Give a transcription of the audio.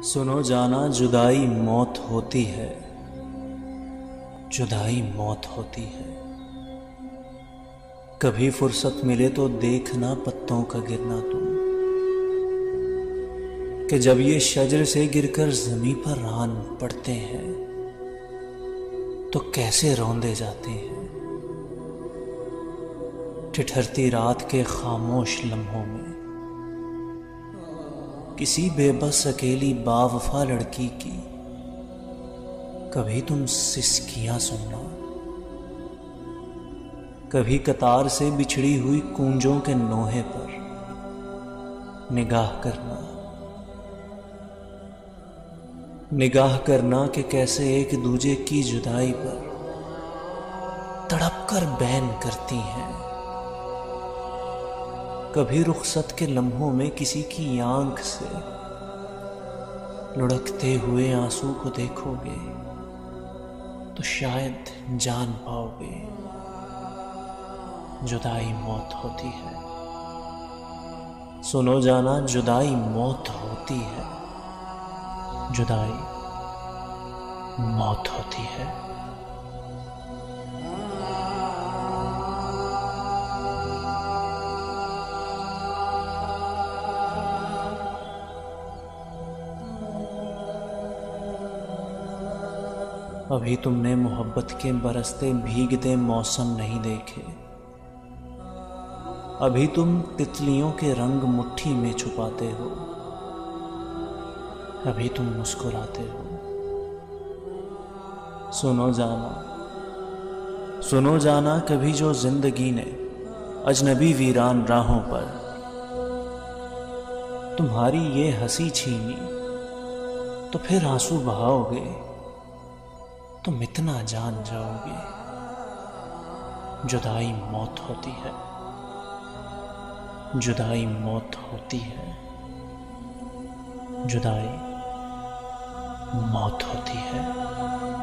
सुनो जाना, जुदाई मौत होती है, जुदाई मौत होती है। कभी फुर्सत मिले तो देखना पत्तों का गिरना तुम, कि जब ये शजर से गिरकर जमी पर रान पड़ते हैं तो कैसे रौंदे जाते हैं। ठिठरती रात के खामोश लम्हों में किसी बेबस अकेली बावफा लड़की की कभी तुम सिसकियां सुनना, कभी कतार से बिछड़ी हुई कूंजों के नोहे पर निगाह करना कि कैसे एक दूजे की जुदाई पर तड़प कर बैन करती हैं। कभी रुखसत के लम्हों में किसी की आंख से लुढ़कते हुए आंसू को देखोगे तो शायद जान पाओगे जुदाई मौत होती है। सुनो जाना, जुदाई मौत होती है, जुदाई मौत होती है। अभी तुमने मोहब्बत के बरसते भीगते मौसम नहीं देखे, अभी तुम तितलियों के रंग मुट्ठी में छुपाते हो, अभी तुम मुस्कुराते हो। सुनो जाना, कभी जो जिंदगी ने अजनबी वीरान राहों पर तुम्हारी ये हंसी छीनी तो फिर आंसू बहाओगे, तुम इतना जान जाओगे जुदाई मौत होती है, जुदाई मौत होती है, जुदाई मौत होती है।